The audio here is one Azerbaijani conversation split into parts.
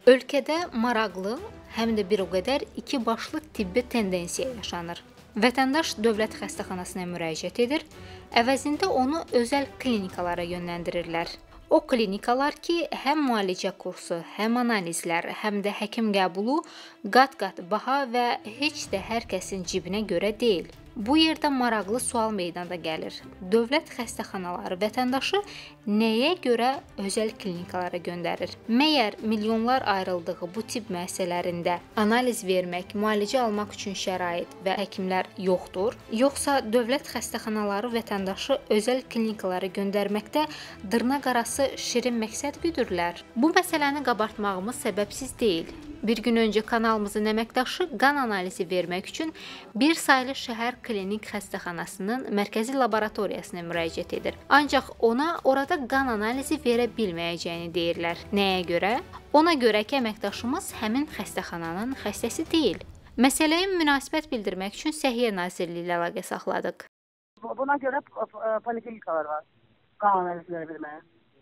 Ölkədə maraqlı, həm də bir o qədər iki başlı tibbi tendensiya yaşanır. Vətəndaş dövlət xəstəxanasına müraciət edir, əvəzində onu özəl klinikalara yönləndirirlər. O klinikalar ki, həm müalicə kursu, həm analizlər, həm də həkim qəbulu qat-qat baha və heç də hər kəsin cibinə görə deyil. Bu yerdə maraqlı sual meydana gəlir. Dövlət xəstəxanaları vətəndaşı nəyə görə özəl klinikalara göndərir? Məyər milyonlar ayrıldığı bu tibb müəssisələrində analiz vermək, müalicə almaq üçün şərait və həkimlər yoxdur? Yoxsa dövlət xəstəxanaları vətəndaşı özəl klinikalara göndərməkdə dırnaqarası şirin məqsəd güdürlər? Bu məsələni qabartmağımız səbəbsiz deyil. Bir gün öncə kanalımızın əməkdaşı qan analizi vermək üçün bir saylı şəhər klinik xəstəxanasının mərkəzi laboratoriyasına müraciət edir. Ancaq ona orada qan analizi verə bilməyəcəyini deyirlər. Nəyə görə? Ona görə ki, əməkdaşımız həmin xəstəxananın xəstəsi deyil. Məsələyə münasibət bildirmək üçün Səhiyyə Nazirliyi ilə əlaqə saxladıq. Buna görə poliklinikalar var, qan analizləri verməyə.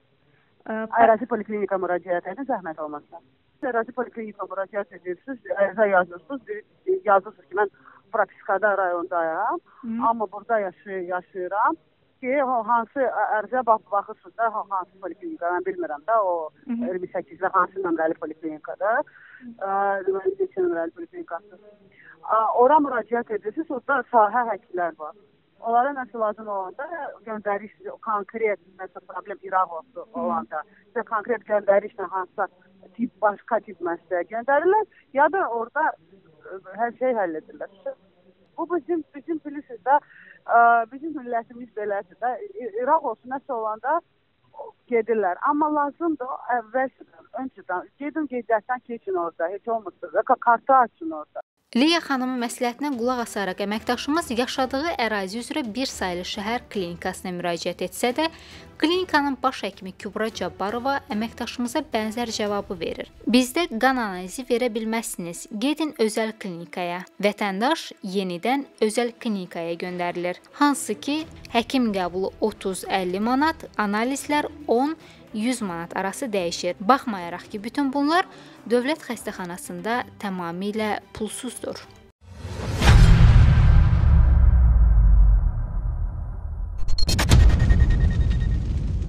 Ərazi poliklinika müraciət edin, zəhmət olmazsa. Ərazi poliklinika müraciət edirsiniz, ərizə yazırsınız ki, mən propiskada rayondayam, amma burada yaşayıram ki, hansı ərizə baxırsınız da, hansı poliklinika, mən bilmirəm da, o 28-də hansı nömrəli poliklinikadır, neçə nömrəli poliklinikasıdır. Ora müraciət edirsiniz, orada sahə həkimlər var. Onlara nəsə lazım olanda göndəriş, konkret nəsə problem İraq olanda, konkret göndərişlə hansısa başqa tibb müəssisəyə göndərirlər, ya da orada hər şey həll edirlər. Bu bizim bilirsiniz də, bizim millətimiz belədir də, İraq olsun nəsə olanda gedirlər. Amma lazımdır öncədən, gedin qeydiyyatdan keçin orada, heç olmasa, kartı açın orada. Liya xanımın məsləhətinə qulaq asaraq əməkdaşımız yaşadığı ərazi üzrə bir saylı şəhər klinikasına müraciət etsə də, klinikanın baş həkimi Kübra Cabbarova əməkdaşımıza bənzər cavabı verir. Bizdə qan analizi verə bilməzsiniz, gedin özəl klinikaya. Vətəndaş yenidən özəl klinikaya göndərilir. Hansı ki, həkim qəbulu 30-50 manat, analizlər 10-100 manat arası dəyişir. Baxmayaraq ki, bütün bunlar dövlət xəstəxanasında tamamilə pulsuzdur.